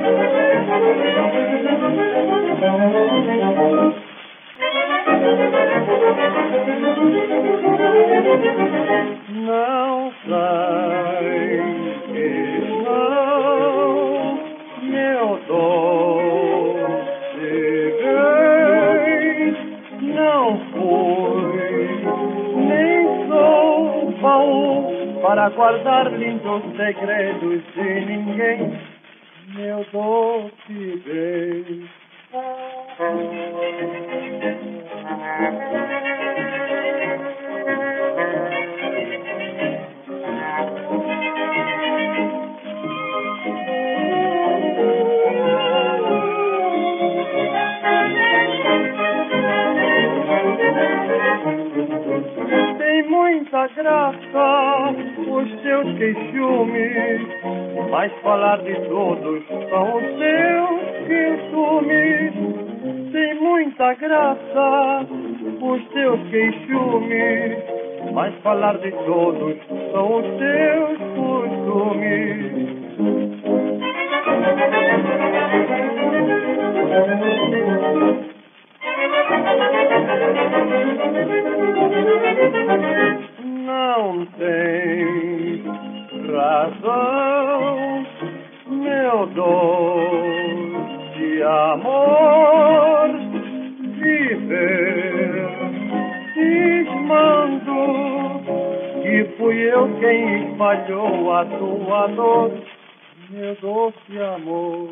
Não sei, não, meu doce bem, não fui, nem sou baú para guardar lindos segredos de ninguém, meu doce bem. Tem muita graça os teus queixumes, mas falar de todos são os teus queixumes. Tem muita graça os teus queixumes, mas falar de todos são os teus costumes. Não tem razão, meu doce amor, viver cismando que fui eu quem espalhou a tua dor, meu doce amor.